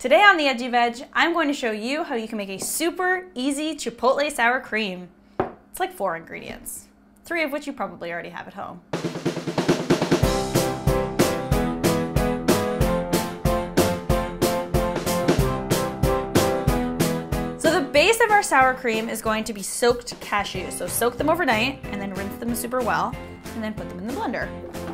Today on The Edgy Veg, I'm going to show you how you can make a super easy chipotle sour cream. It's like 4 ingredients, 3 of which you probably already have at home. So the base of our sour cream is going to be soaked cashews. So soak them overnight and then rinse them super well and then put them in the blender.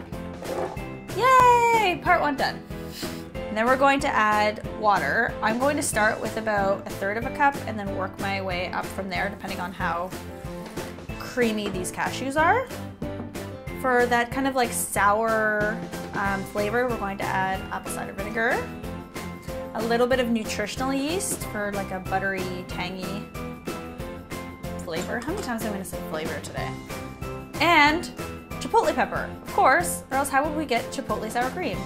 Yay! Part 1 done. And then we're going to add water. I'm going to start with about 1/3 of a cup and then work my way up from there depending on how creamy these cashews are. For that kind of like sour flavor, we're going to add apple cider vinegar, a little bit of nutritional yeast for like a buttery, tangy flavor. How many times am I going to say flavor today? And chipotle pepper, of course, or else how would we get chipotle sour cream?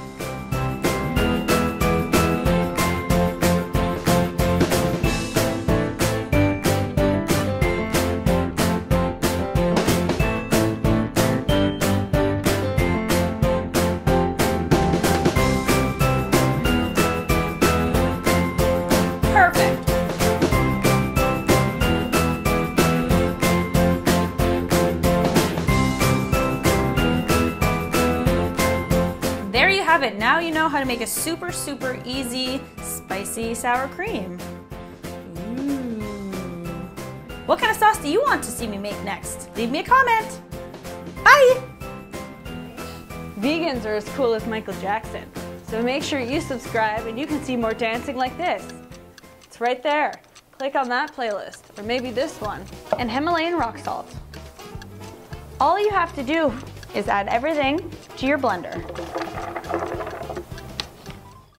Perfect. There you have it. Now you know how to make a super, super easy, spicy sour cream. Ooh. What kind of sauce do you want to see me make next? Leave me a comment. Bye! Vegans are as cool as Michael Jackson, so make sure you subscribe and you can see more dancing like this. It's right there. Click on that playlist, or maybe this one, and Himalayan rock salt. All you have to do is add everything to your blender.